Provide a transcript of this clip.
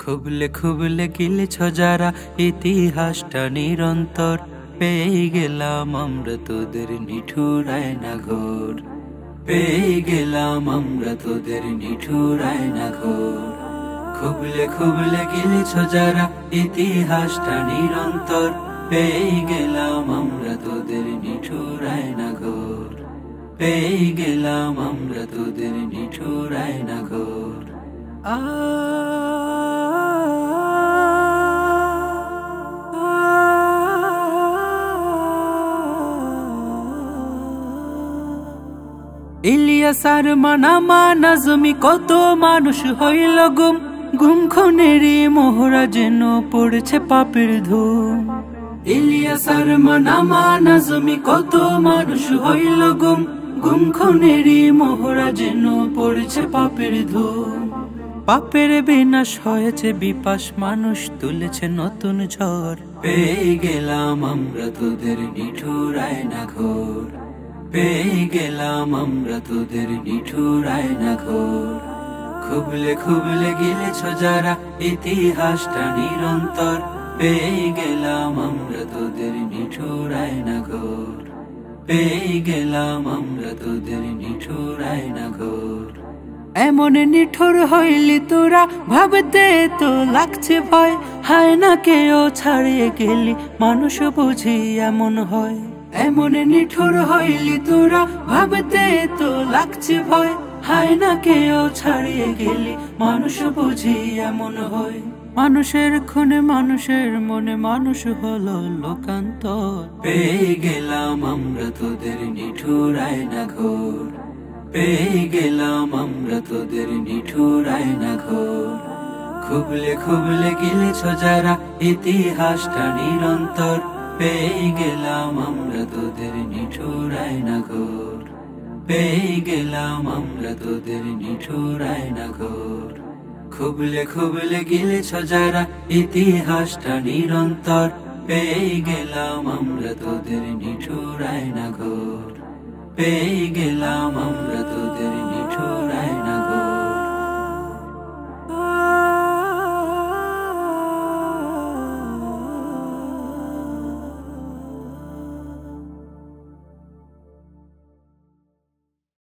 খুবলে খুবলে গিলেছ যারা ইতিহাসটা নিরন্তর, পেয়ে গেলাম আমরা তোদের নিঠুর আয়না ঘোর, পেয়ে গেলাম আমরা তোদের নিঠুর আয়না ঘোর। খুবলে খুবলে গিলেছ যারা ইতিহাসটা নিরন্তর, পেয়ে গেলাম আমরা তোদের নিঠুর আয়না ঘোর, পেয়ে গেলাম আমরা তোদের নিঠুর আয়না ঘোর। ইলিয়াস আর মানামা নাজমি কত মানুষ হইল গুম, গুম খুনেরই মোহরা যেন পড়েছে পাপের ধুম। ইলিয়াস আর মানামা নাজমি কত মানুষ হইল গুম, গুম খুনেরই মোহরা যেন পড়েছে পাপের ধুম। পাপের বিনাশ হয়েছে বিপাশ, মানুষ তুলেছে নতুন ঝড়, পেয়ে গেলাম আমরা তোদের নিঠুর আয়না ঘোর, পেয়ে গেলাম আমরা তোদের নিঠুর আয়না ঘোর। খুবলে খুবলে গিলেছ যারা ইতিহাসটা নিরন্তর, পেয়ে গেলাম আমরা তোদের নিঠুর আয়না ঘোর, পেয়ে গেলাম আমরা তোদের নিঠুর আয়না ঘোর। এমন নিঠুর হইলি তোরা, ভাবতে তো লাগছে ভয়, হায় না কেউ ছাড়িয়ে গেলি মানুষ বুঝি এমন হয়। এমন নিঠুর হইলি তোরা, ভাবতে তো লাগছে ভয়, হায় না কেউ ছাড়িয়ে গেলি মানুষ বুঝি এমন হয়। মানুষের খুনে মানুষের মনে মানুষ হলো লোকান্তর, পেয়ে গেলাম আমরা তোদের নিঠুর আয়না ঘোর, পেয়ে গেলাম আমরা তোদের নিঠুর আয়না ঘোর। খুবলে খুবলে গিলেছ যারা ইতিহাসটা নিরন্তর, পেয়ে গেলাম আমরা তোদের নিঠুর আয়না ঘোর, পেয়ে গেলাম আমরা তোদের নিঠুর আয়না ঘোর। খুবলে খুবলে গিলেছ যারা ইতিহাসটা নিরন্তর, পেয়ে গেলাম আমরা তোদের নিঠুর আয়না ঘোর, পেয়ে গেলাম আমরা তোদের নিঠুর